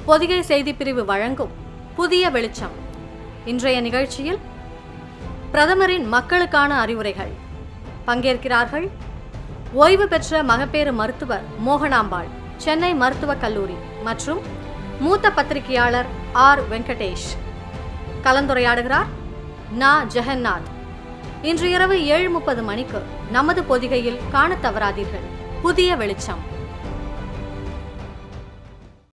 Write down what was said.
பொதிகை செய்திப்பிரிவு வழங்கும் புதிய வெளிச்சம். இன்றைய நிகழ்ச்சியில் பிரதமரின் மக்களுக்கான அறிவுரைகள். பங்கேற்கிறார்கள் ஓய்வு பெற்ற மகப்பேறு மருத்துவர் மோகனாம்பாள், சென்னை மருத்துவக் கல்லூரி மற்றும் மூத்த பத்திரிகையாளர் ஆர் வெங்கடேஷ். கலந்துரையாடுகிறார் நா ஜெகநாத். இன்று இரவு 7:30 மணிக்கு நமது பொதிகையில் காணத் தவறாதீர்கள். புதிய வெளிச்சம்.